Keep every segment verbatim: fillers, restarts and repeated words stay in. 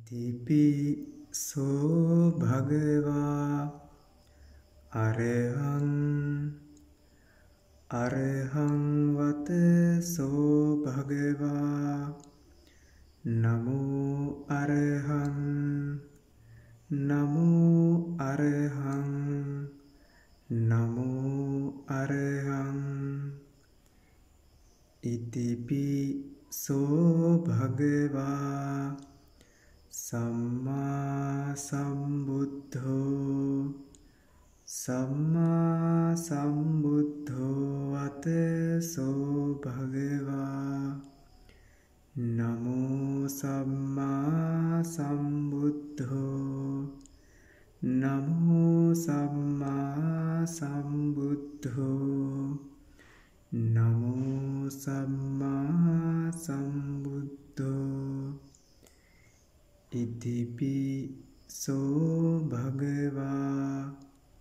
ඉතිපි සෝ භගවා අරහං අරහං වත සෝ භගවා නමෝ අරහං නමෝ අරහං නමෝ අරහං ඉතිපි සෝ භගවා සම්මා සම්බුද්ධෝ සම්මා සම්බුද්ධෝ අතසෝ භගවා නමෝ සම්මා සම්බුද්ධෝ නමෝ සම්මා සම්බුද්ධෝ නමෝ සම්මා සම්බුද්ධෝ ඉතිපි සෝ භගවා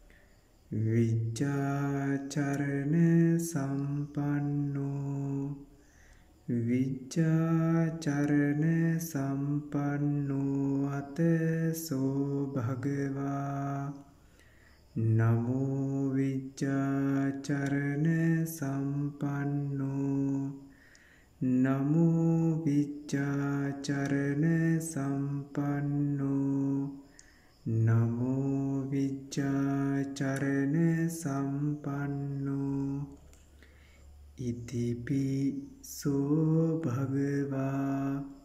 විජ්ජාචරණ සම්පන්නෝ විජ්ජාචරණ සම්පන්නෝ අතසෝ භගවා නමෝ විජ්ජාචරණ සම්පන්නෝ නමෝ විජ්ජාචරණ සම්පන්නෝ නමෝ විජ්ජාචරණ සම්පන්නෝ ඉතිපි සෝ භගවා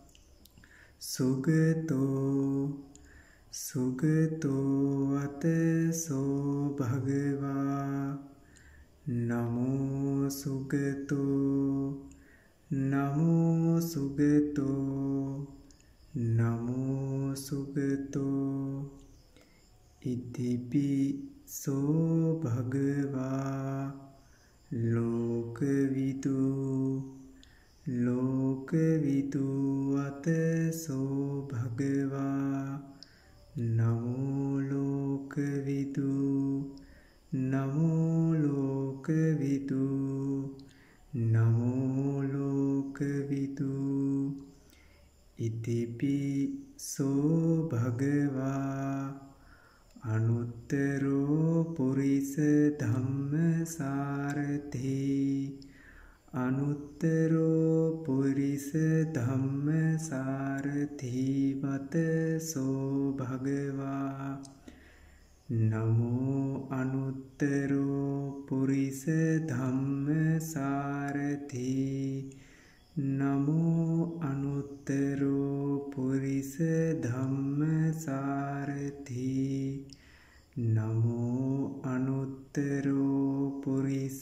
සුගතෝ සුගතෝ අතසෝ භගවා නමෝ සුගතෝ නමෝ සුගතෝ නමෝ සුගතෝ ඉතිපි සෝ භගවා ලෝකවිදු ලෝකවිදු අතසෝ භගවා නමෝ ලෝකවිදු නමෝ ලෝකවිදු නමෝ ලෝකවිදු ඉතිපි සෝ භගවා අනුත්තරෝ පුරිස ධම්මසාරථි අනුත්තරෝ පුරිස ධම්මසාරථි වතසෝ භගවා නමෝ අනුත්තරෝ පුරිස ධම්මසාරථි නමෝ අනුත්තරෝ පුරිස ධම්මසාරථි නමෝ අනුත්තරෝ පුරිස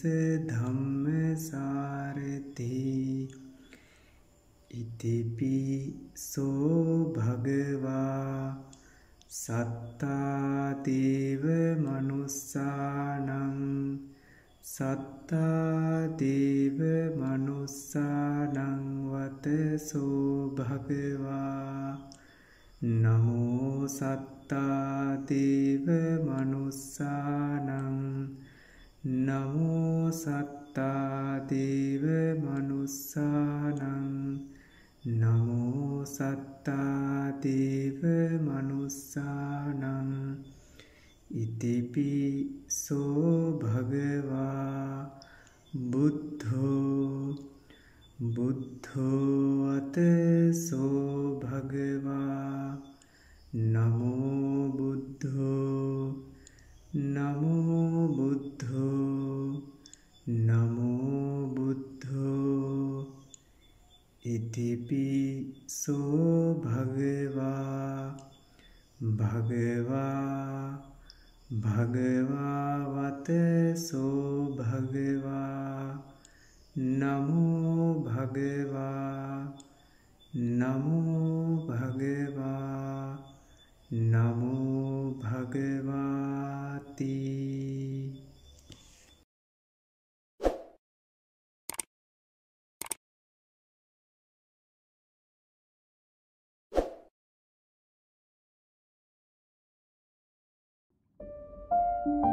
ධම්මසාරථි ඉතිපි සෝ භගවා සත්තා දේව මනුස්සානං සත්තා දේව මනුස්සානං වතසෝ භගවා නමෝ සත්තා දේව මනුස්සානං නමෝ සත්තා දේව මනුස්සානං නමෝ සත්තා දේව මනුස්සානං ඉතිපි සෝ භගවා බුද්ධෝ බුද්ධෝ අතසෝ භගවා නමෝ බුද්ධෝ නමෝ බුද්ධෝ නමෝ බුද්ධෝ ඉතිපි සෝ භගවා භගවා භගවා වතසෝ භගවා නමෝ භගවා නමෝ භගවා නමෝ භගවාති Thank you.